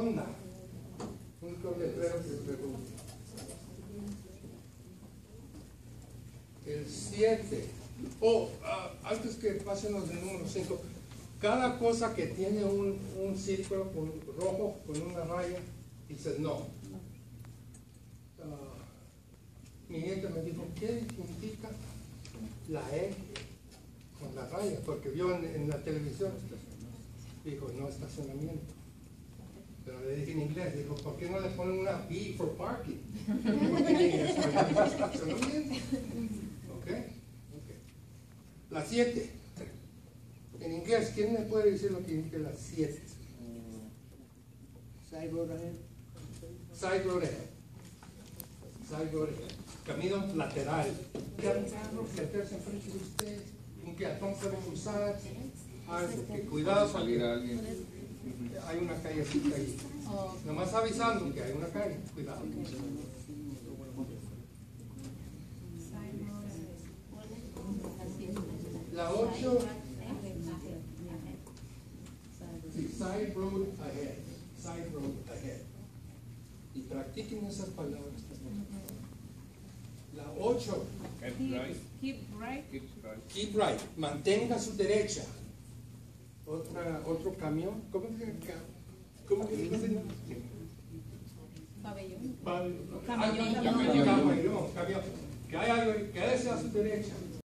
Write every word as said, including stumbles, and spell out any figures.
rotonda. Único letrero que pregunta. El siete. Oh, uh, antes que pasemos del número cinco. Cada cosa que tiene un, un círculo con, rojo con una raya, dice no. Uh, mi nieta me dijo, ¿qué significa la E con la raya? Porque vio en, en la televisión, dijo, no estacionamiento. Pero le dije en inglés, dijo, ¿por qué no le ponen una B for parking? Porque en español es estacionamiento. ¿Ok? Ok. La siete. En inglés, ¿quién me puede decir lo que indica la siete? Side road ahead. Side road ahead. Side road ahead. Camino lateral. Meterse enfrente de usted, un peatón puede cruzar, algo, que cuidado salir a alguien. Hay una callecita ahí. Nomás avisando que hay una calle, cuidado. La ocho, sí, side road ahead, side road ahead. Y practiquen esas palabras. La ocho, Keep right. Keep right. Keep right. keep right, mantenga su derecha. Otra, otro camión, ¿cómo se llama? ¿Cómo se llama? Pabellón. Pabellón. Camellón. Camellón, camellón, camellón. Que hay algo, quédese a su derecha.